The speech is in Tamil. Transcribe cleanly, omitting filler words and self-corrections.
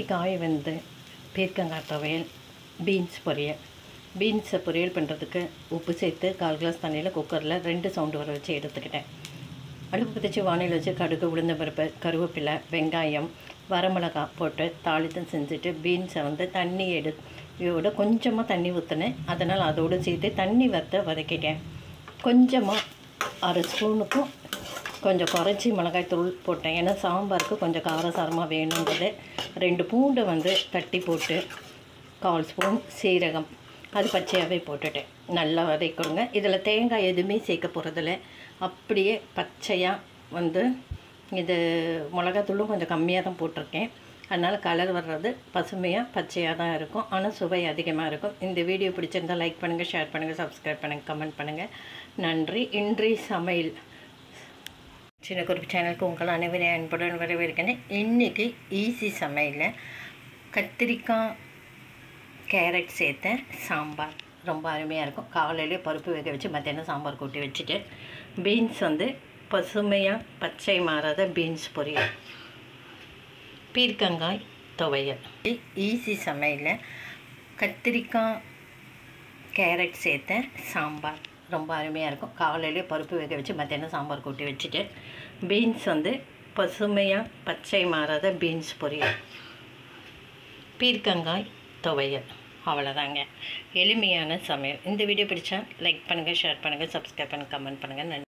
இன்றைக்கி காய் வந்து பீர்க்கங்காய் துவையல், பீன்ஸ் பொரியல். பீன்ஸை பொரியல் பண்ணுறதுக்கு உப்பு சேர்த்து 1/4 கிளாஸ் தண்ணியில் குக்கரில் 2 சவுண்டு வர வச்சு எடுத்துக்கிட்டேன். அடுப்பு பற்றிச்சு வானிலை வச்சு கடுகு, உளுந்தம்பருப்பு, கருவேப்பிலை, வெங்காயம், வரமிளகாய் போட்டு தாளித்தம் செஞ்சுட்டு பீன்ஸை வந்து தண்ணி இதோட கொஞ்சமாக தண்ணி ஊற்றினேன். அதனால் அதோடு சேர்த்து தண்ணி வதக்கிட்டேன். கொஞ்சமாக 1/2 ஸ்பூனுக்கும் கொஞ்சம் குறைச்சி மிளகாய்த்தூள் போட்டேன். ஏன்னா சாம்பாருக்கு கொஞ்சம் காரசாரமாக வேணுன்றது. 2 பூண்டை வந்து தட்டி போட்டு 1/4 ஸ்பூன் சீரகம் அது பச்சையாகவே போட்டுட்டேன். நல்லா வதக்கிடுங்க. இதில் தேங்காய் எதுவுமே சேர்க்க போகிறதில்ல. அப்படியே பச்சையாக வந்து இது மிளகாத்தூளும் கொஞ்சம் கம்மியாக தான் போட்டிருக்கேன். அதனால் கலர் வர்றது பசுமையாக பச்சையாக தான் இருக்கும். ஆனால் சுவை அதிகமாக இருக்கும். இந்த வீடியோ பிடிச்சிருந்தால் லைக் பண்ணுங்கள், ஷேர் பண்ணுங்கள், சப்ஸ்கிரைப் பண்ணுங்கள், கமெண்ட் பண்ணுங்கள். நன்றி. இன்றைய சமையல் சின்ன குறிப்பு சேனலுக்கு உங்கள் அனைவரையும் அன்புடன் வரவேற்கிறேன். இன்றைக்கி ஈஸி சமையலில் கத்திரிக்காய், கேரட் சேர்த்த சாம்பார் ரொம்ப அருமையாக இருக்கும். காலையிலே பருப்பு வேக வச்சு மத்தியானம் சாம்பார் கூட்டி வச்சுட்டு பீன்ஸ் வந்து பசுமையாக பச்சை மாறாத பீன்ஸ் பொரியல், பீர்க்கங்காய் துவையல். ஈஸி சமையலில் கத்திரிக்காய், கேரட் சேர்த்த சாம்பார் ரொம்ப அருமையாக இருக்கும். காலையிலே பருப்பு வேக வச்சு மத்தியானம் சாம்பார் கூட்டி வச்சுட்டு பீன்ஸ் வந்து பசுமையாக பச்சை மாறாத பீன்ஸ் பொரியல், பீர்க்கங்காய் துவையல். அவ்வளோதாங்க, எளிமையான சமையல். இந்த வீடியோ பிடிச்சா லைக் பண்ணுங்கள், ஷேர் பண்ணுங்கள், சப்ஸ்கிரைப் பண்ணுங்கள், கமெண்ட் பண்ணுங்கள். நன்றி.